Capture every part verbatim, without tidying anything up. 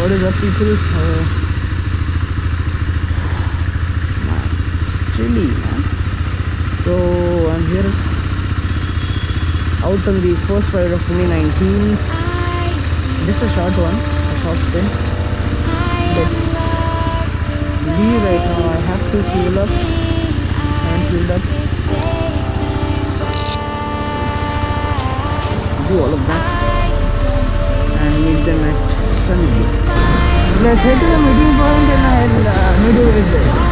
What is up, people? Uh, man, it's chilly, man. So I'm here out on the first ride of twenty nineteen. Just a short one, a short spin. Let's leave right now. I have to fuel up. I haven't fueled up. Let's do all of that and meet them at Sunny. Let's head to the meeting point and I'll uh, meet you guys there.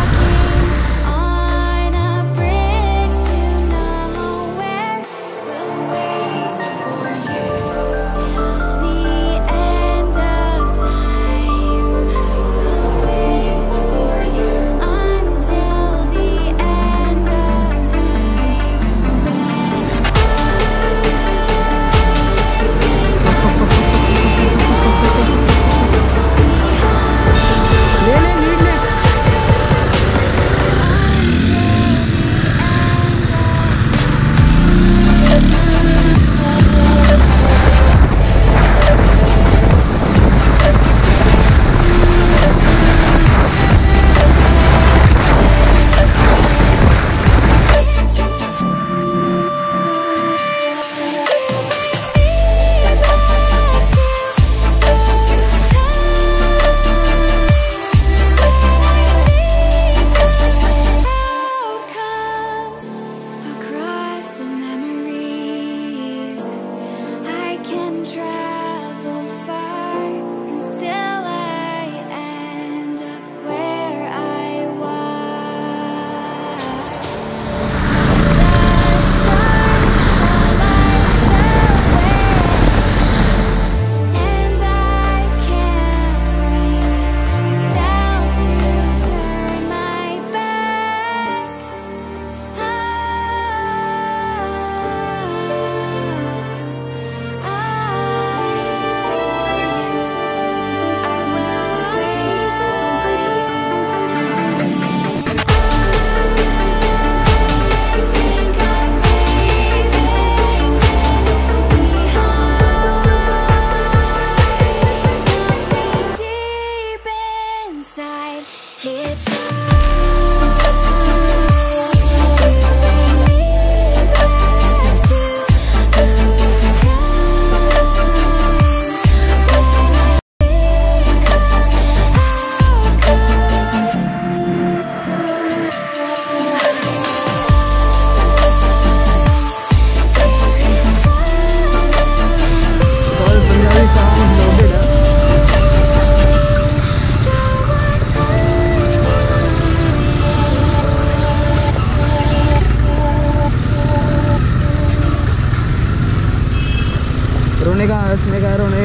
रोने का हंसने का रोने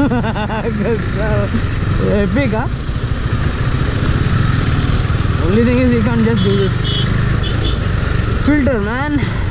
epic, huh? Only thing is you can't just do this filter, man.